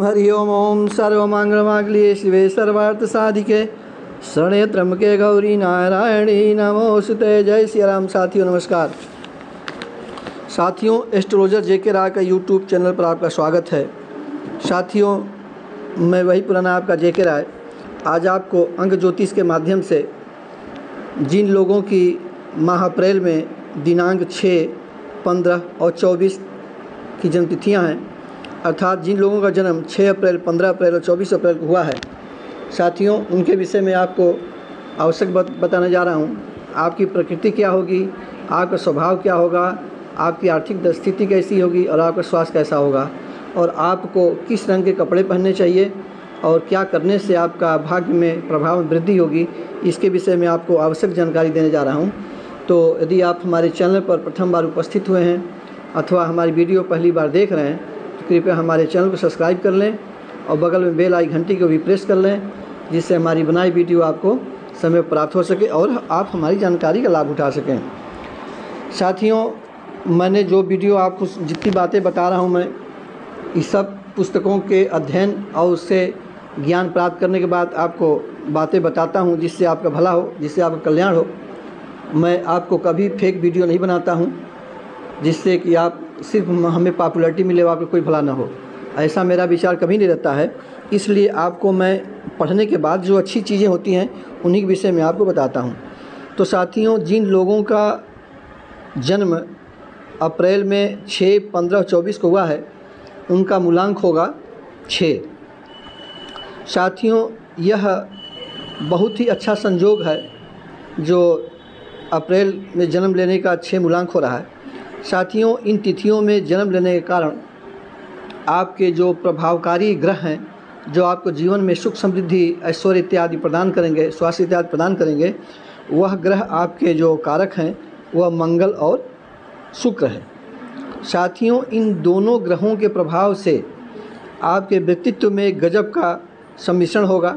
हरि ओम सर्वमंगलमांगल्ये शिवे सर्वार्थसाधिके शरण्ये त्र्यंबके गौरी नारायणी नमोस्तुते। जय श्री राम। साथियों नमस्कार। साथियों, एस्ट्रोलॉजर जेके राय का यूट्यूब चैनल पर आपका स्वागत है। साथियों, मैं वही पुराना आपका जेके राय आज आपको अंक ज्योतिष के माध्यम से जिन लोगों की माह अप्रैल में दिनांक 6, 15 और 24 की जन्मतिथियाँ हैं, अर्थात जिन लोगों का जन्म 6 अप्रैल, 15 अप्रैल और 24 अप्रैल को हुआ है, साथियों उनके विषय में आपको आवश्यक बताने जा रहा हूँ। आपकी प्रकृति क्या होगी, आपका स्वभाव क्या होगा, आपकी आर्थिक स्थिति कैसी होगी और आपका स्वास्थ्य कैसा होगा, और आपको किस रंग के कपड़े पहनने चाहिए और क्या करने से आपका भाग्य में प्रभाव में वृद्धि होगी, इसके विषय में आपको आवश्यक जानकारी देने जा रहा हूँ। तो यदि आप हमारे चैनल पर प्रथम बार उपस्थित हुए हैं अथवा हमारी वीडियो पहली बार देख रहे हैं तो कृपया हमारे चैनल को सब्सक्राइब कर लें और बगल में बेल आई घंटी को भी प्रेस कर लें, जिससे हमारी बनाई वीडियो आपको समय प्राप्त हो सके और आप हमारी जानकारी का लाभ उठा सकें। साथियों, मैंने जो वीडियो आपको जितनी बातें बता रहा हूँ, मैं इस सब पुस्तकों के अध्ययन और उससे ज्ञान प्राप्त करने के बाद आपको बातें बताता हूँ जिससे आपका भला हो, जिससे आपका कल्याण हो। मैं आपको कभी फेक वीडियो नहीं बनाता हूँ जिससे कि आप सिर्फ हमें पॉपुलैरिटी मिले, आपको कोई भला ना हो। ऐसा मेरा विचार कभी नहीं रहता है। इसलिए आपको मैं पढ़ने के बाद जो अच्छी चीज़ें होती हैं उन्हीं के विषय में आपको बताता हूँ। तो साथियों, जिन लोगों का जन्म अप्रैल में 6, 15 और 24 को हुआ है, उनका मूलांक होगा 6। साथियों, यह बहुत ही अच्छा संयोग है जो अप्रैल में जन्म लेने का 6 मूलांक हो रहा है। साथियों, इन तिथियों में जन्म लेने के कारण आपके जो प्रभावकारी ग्रह हैं, जो आपको जीवन में सुख समृद्धि, ऐश्वर्य इत्यादि प्रदान करेंगे, स्वास्थ्य इत्यादि प्रदान करेंगे, वह ग्रह आपके जो कारक हैं वह मंगल और शुक्र है। साथियों, इन दोनों ग्रहों के प्रभाव से आपके व्यक्तित्व में गजब का सम्मिश्रण होगा।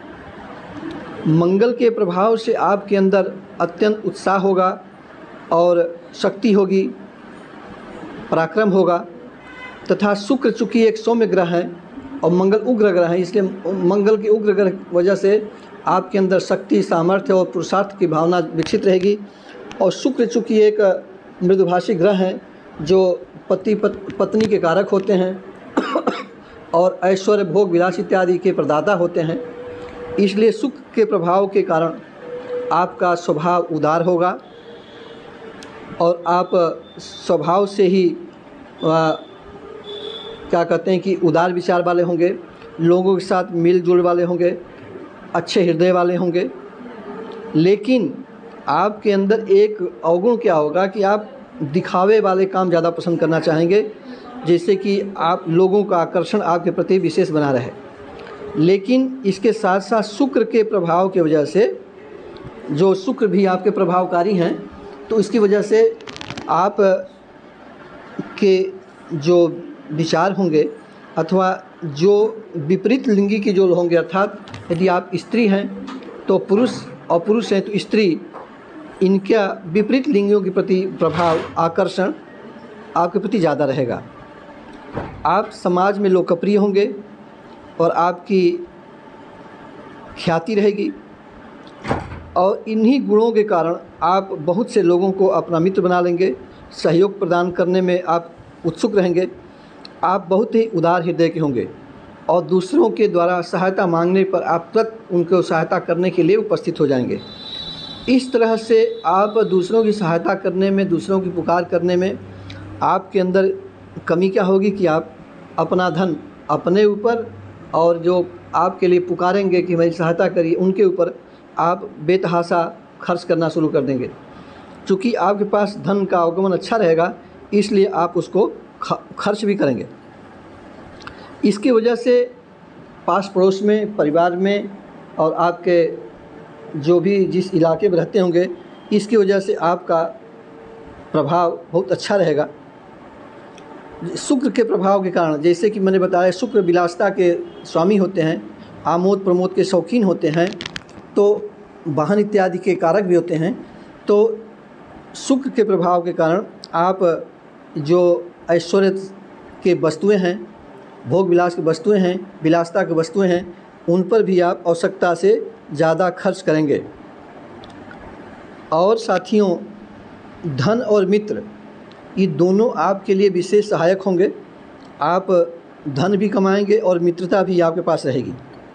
मंगल के प्रभाव से आपके अंदर अत्यंत उत्साह होगा और शक्ति होगी, पराक्रम होगा। तथा शुक्र चूँकि एक सौम्य ग्रह है और मंगल उग्र ग्रह है, इसलिए मंगल के उग्र ग्रह की वजह से आपके अंदर शक्ति, सामर्थ्य और पुरुषार्थ की भावना विकसित रहेगी। और शुक्र चूँकि एक मृदुभाषी ग्रह है जो पत्नी के कारक होते हैं और ऐश्वर्य, भोग, विलास इत्यादि के प्रदाता होते हैं, इसलिए शुक्र के प्रभाव के कारण आपका स्वभाव उदार होगा और आप स्वभाव से ही क्या कहते हैं कि उदार विचार वाले होंगे, लोगों के साथ मिलजुल वाले होंगे, अच्छे हृदय वाले होंगे। लेकिन आपके अंदर एक अवगुण क्या होगा कि आप दिखावे वाले काम ज़्यादा पसंद करना चाहेंगे, जैसे कि आप लोगों का आकर्षण आपके प्रति विशेष बना रहे। लेकिन इसके साथ साथ शुक्र के प्रभाव की वजह से, जो शुक्र भी आपके प्रभावकारी हैं, तो इसकी वजह से आप के जो विचार होंगे अथवा जो विपरीत लिंगी के जो होंगे, अर्थात यदि आप स्त्री हैं तो पुरुष और पुरुष हैं तो स्त्री, इनका विपरीत लिंगियों के प्रति प्रभाव, आकर्षण आपके प्रति ज़्यादा रहेगा। आप समाज में लोकप्रिय होंगे और आपकी ख्याति रहेगी और इन्हीं गुणों के कारण आप बहुत से लोगों को अपना मित्र बना लेंगे, सहयोग प्रदान करने में आप उत्सुक रहेंगे। आप बहुत ही उदार हृदय के होंगे और दूसरों के द्वारा सहायता मांगने पर आप तुरंत उनको सहायता करने के लिए उपस्थित हो जाएंगे। इस तरह से आप दूसरों की सहायता करने में, दूसरों की पुकार करने में आपके अंदर कमी क्या होगी कि आप अपना धन अपने ऊपर और जो आपके लिए पुकारेंगे कि मेरी सहायता करिए, उनके ऊपर आप बेतहाशा खर्च करना शुरू कर देंगे। चूँकि आपके पास धन का आगमन अच्छा रहेगा, इसलिए आप उसको खर्च भी करेंगे। इसकी वजह से पास पड़ोस में, परिवार में और आपके जो भी जिस इलाके में रहते होंगे, इसकी वजह से आपका प्रभाव बहुत अच्छा रहेगा। शुक्र के प्रभाव के कारण, जैसे कि मैंने बताया, शुक्र विलासिता के स्वामी होते हैं, आमोद प्रमोद के शौकीन होते हैं, तो वाहन इत्यादि के कारक भी होते हैं। तो शुक्र के प्रभाव के कारण आप जो ऐश्वर्य के वस्तुएं हैं भोग विलास की वस्तुएं हैं, विलासिता की वस्तुएं हैं, उन पर भी आप आवश्यकता से ज़्यादा खर्च करेंगे। और साथियों, धन और मित्र ये दोनों आपके लिए विशेष सहायक होंगे। आप धन भी कमाएंगे और मित्रता भी आपके पास रहेगी।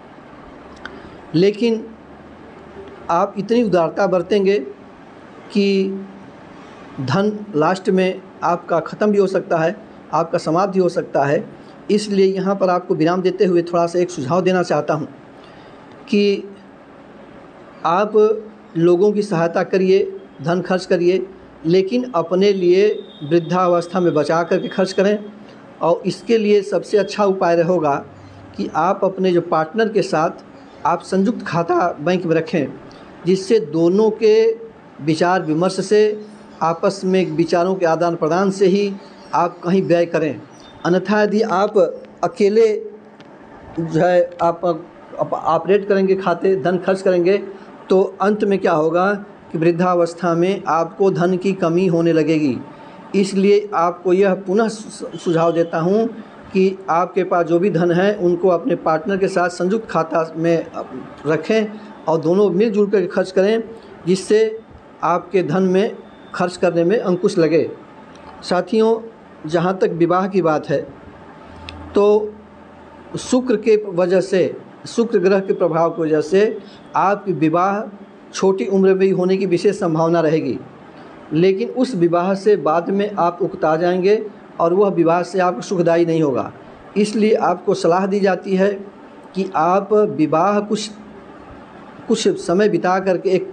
लेकिन आप इतनी उदारता बरतेंगे कि धन लास्ट में आपका ख़त्म भी हो सकता है, आपका समाप्त भी हो सकता है। इसलिए यहाँ पर आपको विराम देते हुए थोड़ा सा एक सुझाव देना चाहता हूँ कि आप लोगों की सहायता करिए, धन खर्च करिए, लेकिन अपने लिए वृद्धावस्था में बचा करके खर्च करें। और इसके लिए सबसे अच्छा उपाय रहेगा कि आप अपने जो पार्टनर के साथ आप संयुक्त खाता बैंक में रखें, जिससे दोनों के विचार विमर्श से, आपस में विचारों के आदान प्रदान से ही आप कहीं व्यय करें। अन्यथा यदि आप अकेले जो है आप ऑपरेट करेंगे, खाते धन खर्च करेंगे, तो अंत में क्या होगा कि वृद्धावस्था में आपको धन की कमी होने लगेगी। इसलिए आपको यह पुनः सुझाव देता हूँ कि आपके पास जो भी धन है उनको अपने पार्टनर के साथ संयुक्त खाता में रखें और दोनों मिलजुल कर खर्च करें, जिससे आपके धन में खर्च करने में अंकुश लगे। साथियों, जहाँ तक विवाह की बात है, तो शुक्र के वजह से, शुक्र ग्रह के प्रभाव की वजह से आपकी विवाह छोटी उम्र में ही होने की विशेष संभावना रहेगी। लेकिन उस विवाह से बाद में आप उकता जाएंगे और वह विवाह से आपको सुखदायी नहीं होगा। इसलिए आपको सलाह दी जाती है कि आप विवाह कुछ समय बिता करके एक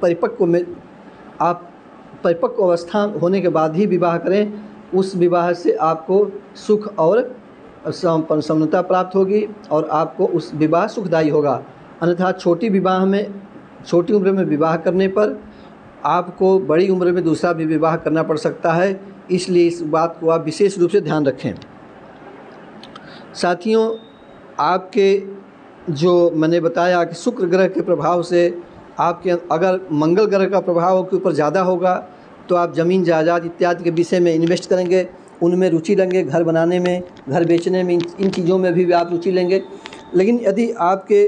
परिपक्व अवस्था होने के बाद ही विवाह करें। उस विवाह से आपको सुख और संपन्नता प्राप्त होगी और आपको उस विवाह सुखदायी होगा। अन्यथा छोटी उम्र में विवाह करने पर आपको बड़ी उम्र में दूसरा भी विवाह करना पड़ सकता है। इसलिए इस बात को आप विशेष रूप से ध्यान रखें। साथियों, आपके जो मैंने बताया कि शुक्र ग्रह के प्रभाव से आपके अगर मंगल ग्रह का प्रभाव के ऊपर ज़्यादा होगा तो आप ज़मीन जायदाद इत्यादि के विषय में इन्वेस्ट करेंगे, उनमें रुचि लेंगे, घर बनाने में, घर बेचने में, इन चीज़ों में भी आप रुचि लेंगे। लेकिन यदि आपके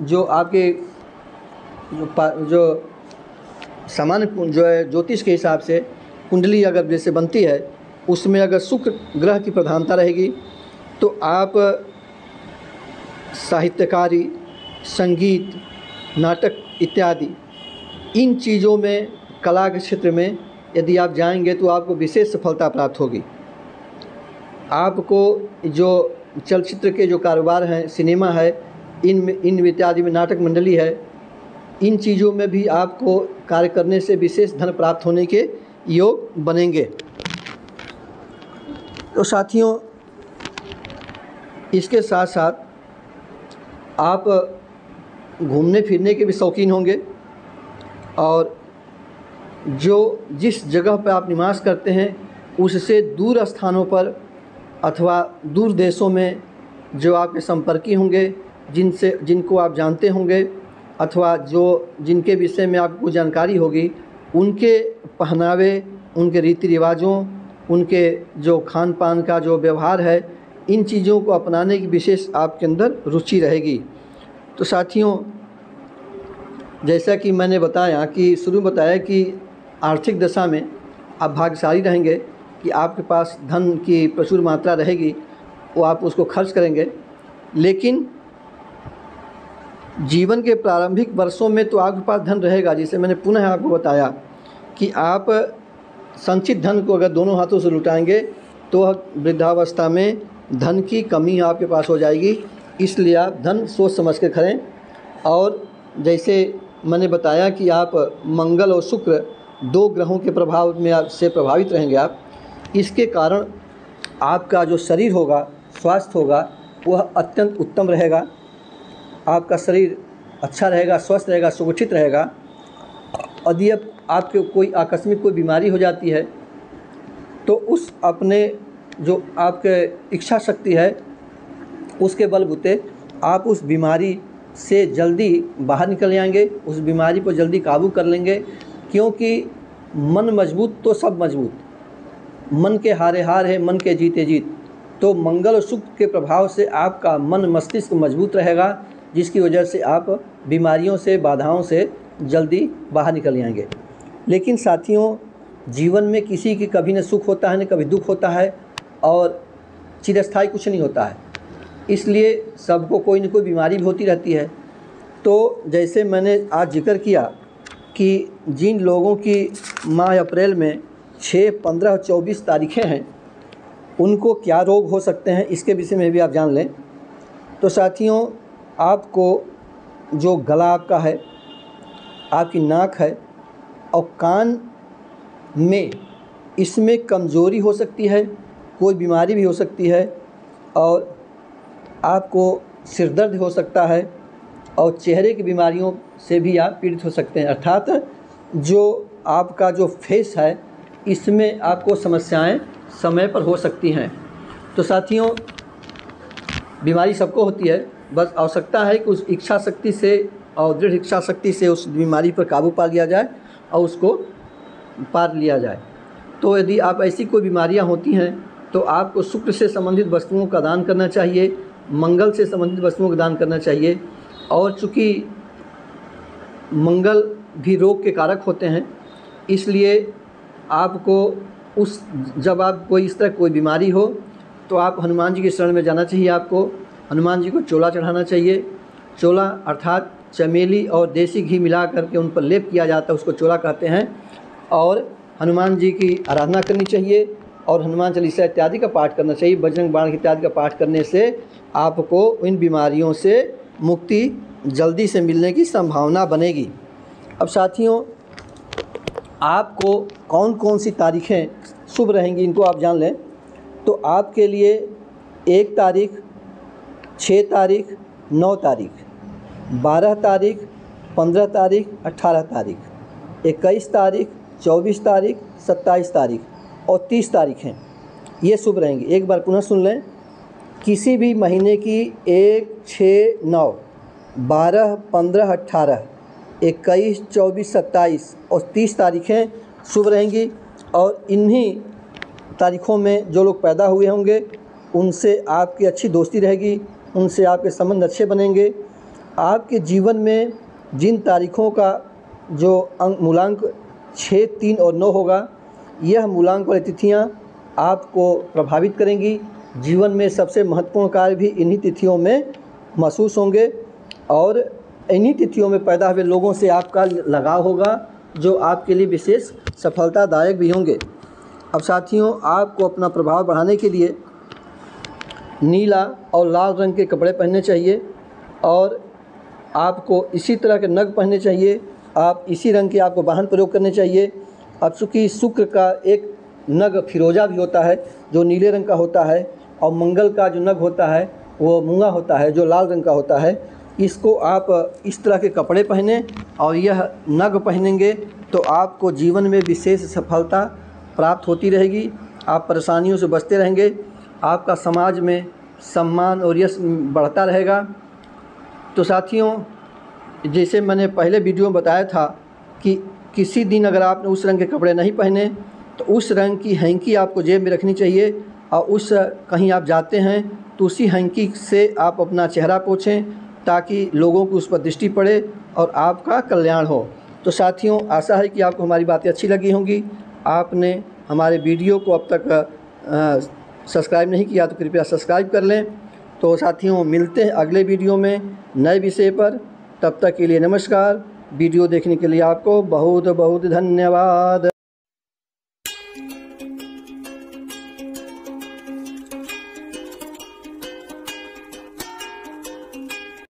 जो सामान्य जो है ज्योतिष के हिसाब से कुंडली अगर जैसे बनती है, उसमें अगर शुक्र ग्रह की प्रधानता रहेगी तो आप साहित्यकारी, संगीत, नाटक इत्यादि इन चीज़ों में, कला के क्षेत्र में यदि आप जाएंगे तो आपको विशेष सफलता प्राप्त होगी। आपको जो चलचित्र के जो कारोबार हैं, सिनेमा है, इन इत्यादि में, नाटक मंडली है, इन चीज़ों में भी आपको कार्य करने से विशेष धन प्राप्त होने के योग बनेंगे। तो साथियों, इसके साथ साथ आप घूमने फिरने के भी शौकीन होंगे और जिस जगह पर आप निवास करते हैं उससे दूर स्थानों पर अथवा दूर देशों में जो आपके संपर्की होंगे, जिनको आप जानते होंगे अथवा जिनके विषय में आपको जानकारी होगी, उनके पहनावे, उनके रीति रिवाजों, उनके जो खान पान का जो व्यवहार है, इन चीज़ों को अपनाने की विशेष आपके अंदर रुचि रहेगी। तो साथियों, जैसा कि मैंने बताया कि शुरू में बताया कि आर्थिक दशा में आप भाग्यशाली रहेंगे कि आपके पास धन की प्रचुर मात्रा रहेगी, वो आप उसको खर्च करेंगे। लेकिन जीवन के प्रारंभिक वर्षों में तो आपके पास धन रहेगा, जिसे मैंने पुनः आपको बताया कि आप संचित धन को अगर दोनों हाथों से लुटाएंगे तो वृद्धावस्था में धन की कमी आपके पास हो जाएगी। इसलिए आप धन सोच समझ कर करें। और जैसे मैंने बताया कि आप मंगल और शुक्र दो ग्रहों के प्रभाव में से प्रभावित रहेंगे आप, इसके कारण आपका जो शरीर होगा, स्वास्थ्य होगा, वह अत्यंत उत्तम रहेगा। आपका शरीर अच्छा रहेगा, स्वस्थ रहेगा, सुगठित रहेगा। यदि आपके कोई आकस्मिक कोई बीमारी हो जाती है तो उस अपने जो आपके इच्छा शक्ति है उसके बलबूते आप उस बीमारी से जल्दी बाहर निकल जाएंगे, उस बीमारी पर जल्दी काबू कर लेंगे। क्योंकि मन मजबूत तो सब मजबूत, मन के हारे हार है, मन के जीते जीत। तो मंगल और शुक्र के प्रभाव से आपका मन मस्तिष्क मजबूत रहेगा, जिसकी वजह से आप बीमारियों से, बाधाओं से जल्दी बाहर निकल जाएंगे। लेकिन साथियों, जीवन में किसी की कभी न सुख होता है न कभी दुख होता है, और चिरस्थायी कुछ नहीं होता है, इसलिए सबको कोई न कोई बीमारी भी होती रहती है। तो जैसे मैंने आज जिक्र किया कि जिन लोगों की माह अप्रैल में 6, 15 और 24 तारीखें हैं, उनको क्या रोग हो सकते हैं, इसके विषय में भी आप जान लें। तो साथियों, आपको जो गला आपका है, आपकी नाक है और कान में, इसमें कमज़ोरी हो सकती है, कोई बीमारी भी हो सकती है, और आपको सिरदर्द हो सकता है, और चेहरे की बीमारियों से भी आप पीड़ित हो सकते हैं। अर्थात जो आपका जो फेस है, इसमें आपको समस्याएं समय पर हो सकती हैं। तो साथियों, बीमारी सबको होती है, बस आवश्यकता है कि उस इच्छा शक्ति से और दृढ़ इच्छा शक्ति से उस बीमारी पर काबू पा लिया जाए और उसको पार लिया जाए। तो यदि आप ऐसी कोई बीमारियां होती हैं तो आपको शुक्र से संबंधित वस्तुओं का दान करना चाहिए, मंगल से संबंधित वस्तुओं का दान करना चाहिए। और चूँकि मंगल भी रोग के कारक होते हैं, इसलिए आपको जब आप कोई इस तरह कोई बीमारी हो तो आप हनुमान जी की शरण में जाना चाहिए। आपको हनुमान जी को चोला चढ़ाना चाहिए। चोला अर्थात चमेली और देसी घी मिला करके उन पर लेप किया जाता है, उसको चोला कहते हैं। और हनुमान जी की आराधना करनी चाहिए और हनुमान चालीसा इत्यादि का पाठ करना चाहिए। बजरंग बाण इत्यादि का पाठ करने से आपको इन बीमारियों से मुक्ति जल्दी से मिलने की संभावना बनेगी। अब साथियों, आपको कौन कौन सी तारीखें शुभ रहेंगी, इनको आप जान लें। तो आपके लिए 1 तारीख, 6 तारीख, 9 तारीख, 12 तारीख, 15 तारीख, 18 तारीख, 21 तारीख, 24 तारीख, 27 तारीख और 30 तारीख हैं, ये शुभ रहेंगी। एक बार पुनः सुन लें। किसी भी महीने की 1, 6, 9, 12, 15, 18, 21, 24, 27 और 30 तारीखें शुभ रहेंगी। और इन्हीं तारीखों में जो लोग पैदा हुए होंगे उनसे आपकी अच्छी दोस्ती रहेगी, उनसे आपके संबंध अच्छे बनेंगे। आपके जीवन में जिन तारीखों का जो मूलांक 6, 3 और 9 होगा, यह मूलांक वाली तिथियाँ आपको प्रभावित करेंगी। जीवन में सबसे महत्वपूर्ण कार्य भी इन्हीं तिथियों में महसूस होंगे और इन्हीं तिथियों में पैदा हुए लोगों से आपका लगाव होगा, जो आपके लिए विशेष सफलतादायक भी होंगे। अब साथियों, आपको अपना प्रभाव बढ़ाने के लिए नीला और लाल रंग के कपड़े पहनने चाहिए और आपको इसी तरह के नग पहनने चाहिए। आप इसी रंग के आपको वाहन प्रयोग करने चाहिए। अब चूँकि शुक्र का एक नग फिरोजा भी होता है जो नीले रंग का होता है, और मंगल का जो नग होता है वो मूंगा होता है जो लाल रंग का होता है। इसको आप इस तरह के कपड़े पहने और यह नग पहनेंगे तो आपको जीवन में विशेष सफलता प्राप्त होती रहेगी। आप परेशानियों से बचते रहेंगे, आपका समाज में सम्मान और यश बढ़ता रहेगा। तो साथियों, जैसे मैंने पहले वीडियो में बताया था कि किसी दिन अगर आपने उस रंग के कपड़े नहीं पहने तो उस रंग की हैंकी आपको जेब में रखनी चाहिए, और उस कहीं आप जाते हैं तो उसी हैंकी से आप अपना चेहरा पोंछें ताकि लोगों को उस पर दृष्टि पड़े और आपका कल्याण हो। तो साथियों, आशा है कि आपको हमारी बातें अच्छी लगी होंगी। आपने हमारे वीडियो को अब तक सब्सक्राइब नहीं किया तो कृपया सब्सक्राइब कर लें। तो साथियों, मिलते हैं अगले वीडियो में नए विषय पर। तब तक के लिए नमस्कार। वीडियो देखने के लिए आपको बहुत बहुत धन्यवाद।